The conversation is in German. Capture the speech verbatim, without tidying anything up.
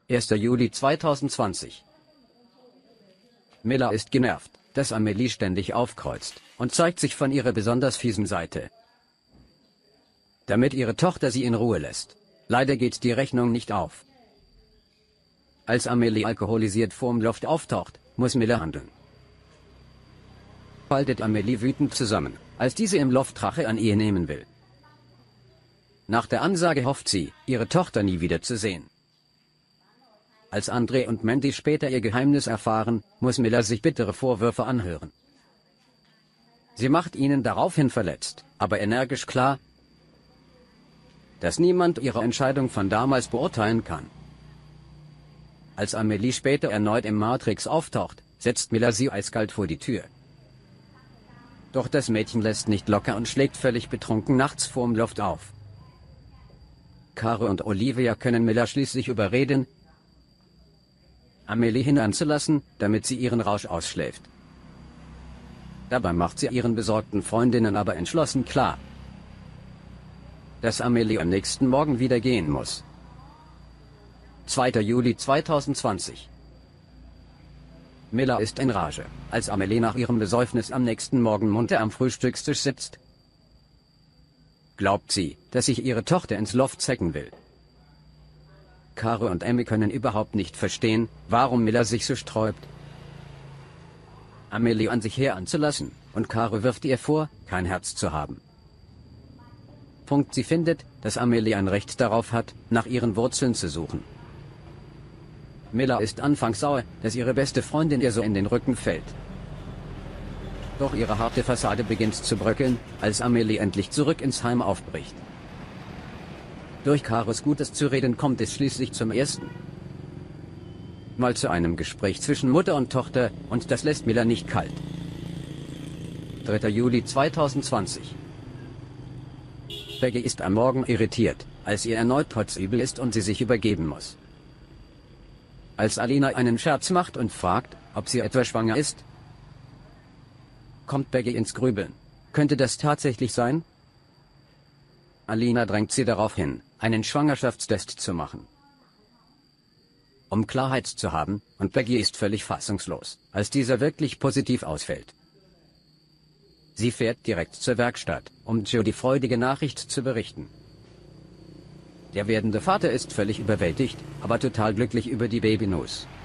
erster Juli zweitausendzwanzig. Miller ist genervt, dass Amelie ständig aufkreuzt und zeigt sich von ihrer besonders fiesen Seite, damit ihre Tochter sie in Ruhe lässt. Leider geht die Rechnung nicht auf. Als Amelie alkoholisiert vorm Loft auftaucht, muss Miller handeln. Faltet Amelie wütend zusammen, als diese im Loft Rache an ihr nehmen will. Nach der Ansage hofft sie, ihre Tochter nie wieder zu sehen. Als André und Mandy später ihr Geheimnis erfahren, muss Miller sich bittere Vorwürfe anhören. Sie macht ihnen daraufhin verletzt, aber energisch klar, dass niemand ihre Entscheidung von damals beurteilen kann. Als Amelie später erneut im Matrix auftaucht, setzt Miller sie eiskalt vor die Tür. Doch das Mädchen lässt nicht locker und schlägt völlig betrunken nachts vorm Loft auf. Caro und Olivia können Miller schließlich überreden, Amelie hinanzulassen, damit sie ihren Rausch ausschläft. Dabei macht sie ihren besorgten Freundinnen aber entschlossen klar, dass Amelie am nächsten Morgen wieder gehen muss. zweiter Juli zweitausendzwanzig. Miller ist in Rage, als Amelie nach ihrem Besäufnis am nächsten Morgen munter am Frühstückstisch sitzt. Glaubt sie, dass sich ihre Tochter ins Loft zecken will. Caro und Amy können überhaupt nicht verstehen, warum Miller sich so sträubt, Amelie an sich heranzulassen, und Caro wirft ihr vor, kein Herz zu haben. Punkt. Sie findet, dass Amelie ein Recht darauf hat, nach ihren Wurzeln zu suchen. Miller ist anfangs sauer, dass ihre beste Freundin ihr so in den Rücken fällt. Doch ihre harte Fassade beginnt zu bröckeln, als Amelie endlich zurück ins Heim aufbricht. Durch Caros gutes Zureden kommt es schließlich zum ersten Mal zu einem Gespräch zwischen Mutter und Tochter, und das lässt Miller nicht kalt. dritter Juli zweitausendzwanzig. Peggy ist am Morgen irritiert, als ihr erneut kotzübel ist und sie sich übergeben muss. Als Alina einen Scherz macht und fragt, ob sie etwa schwanger ist, kommt Peggy ins Grübeln. Könnte das tatsächlich sein? Alina drängt sie darauf hin, einen Schwangerschaftstest zu machen, um Klarheit zu haben, und Peggy ist völlig fassungslos, als dieser wirklich positiv ausfällt. Sie fährt direkt zur Werkstatt, um Joe die freudige Nachricht zu berichten. Der werdende Vater ist völlig überwältigt, aber total glücklich über die Baby-News.